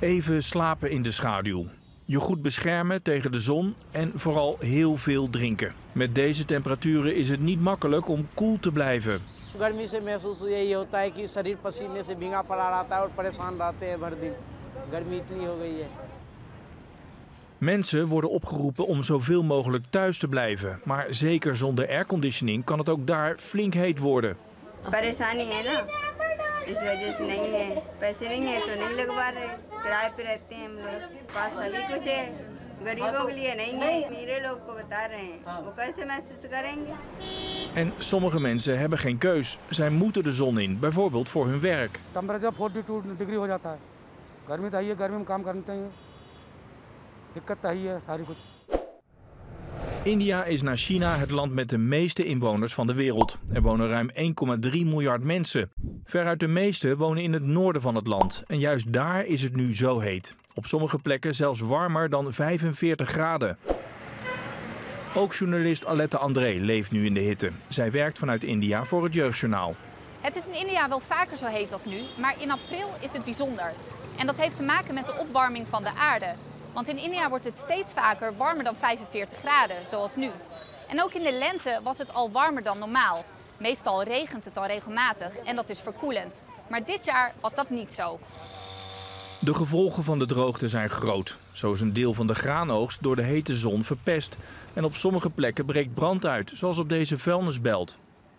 Even slapen in de schaduw. Je goed beschermen tegen de zon en vooral heel veel drinken. Met deze temperaturen is het niet makkelijk om koel te blijven. गर्मी से महसूस यही होता है कि शरीर पसीने से भीगा पड़ा रहता है और परेशान रहते हैं भर दिन गर्मी इतनी हो गई है. Mensen worden opgeroepen om zoveel mogelijk thuis te blijven. Maar zeker zonder airconditioning kan het ook daar flink heet worden. परेशानी है ना इस वजह से नहीं है पैसे नहीं है तो नहीं लगवा रहे किराए पे रहते हैं हम लोग पास सभी कुछ है गरीबों के लिए नहीं है अमीरे लोग को बता रहे हैं वो कैसे महसूस करेंगे. En sommige mensen hebben geen keus. Zij moeten de zon in, bijvoorbeeld voor hun werk. Temperature 42 degree हो जाता है गर्मी तो है गर्मी में काम करते हैं दिक्कत तो है सारी कुछ. India is na China het land met de meeste inwoners van de wereld. Er wonen ruim 1,3 miljard mensen. Veruit de meeste wonen in het noorden van het land. En juist daar is het nu zo heet. Op sommige plekken zelfs warmer dan 45 graden. Ook journalist Aletta André leeft nu in de hitte. Zij werkt vanuit India voor het Jeugdjournaal. Het is in India wel vaker zo heet als nu, maar in april is het bijzonder. En dat heeft te maken met de opwarming van de aarde. Want in India wordt het steeds vaker warmer dan 45 graden, zoals nu. En ook in de lente was het al warmer dan normaal. Meestal regent het al regelmatig en dat is verkoelend. Maar dit jaar was dat niet zo. De gevolgen van de droogte zijn groot. Zo is een deel van de graanoogst door de hete zon verpest. En op sommige plekken breekt brand uit, zoals op deze vuilnisbelt.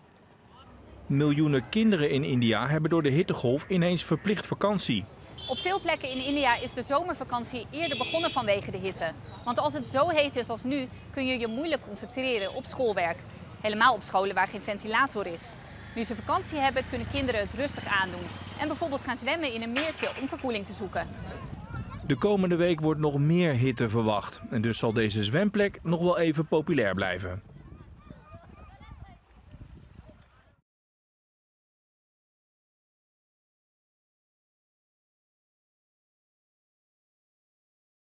Miljoenen kinderen in India hebben door de hittegolf ineens verplicht vakantie. Op veel plekken in India is de zomervakantie eerder begonnen vanwege de hitte. Want als het zo heet is als nu, kun je je moeilijk concentreren op schoolwerk. Helemaal op scholen waar geen ventilator is. Nu ze vakantie hebben, kunnen kinderen het rustig aandoen. En bijvoorbeeld gaan zwemmen in een meertje om verkoeling te zoeken. De komende week wordt nog meer hitte verwacht. En dus zal deze zwemplek nog wel even populair blijven.